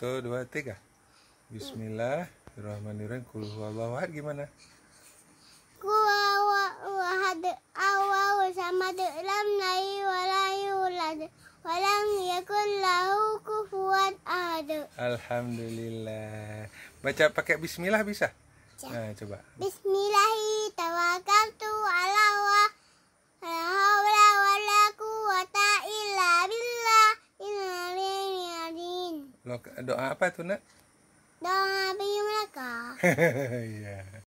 1, 2, 3. Bismillahirrahmanirrahim. Qul huwallahu ahad gimana? ahad Allahu samad lam yalid wa lam yulad wa lam yakul lahu kufuwan ahad. Alhamdulillah. Baca pakai bismillah bisa? Nah, coba. Bismillahi tawakkaltu ala Allah. La haula wala quwwata illa billah. Doa apa itu, Nak? Doa Nabi mereka. Iya.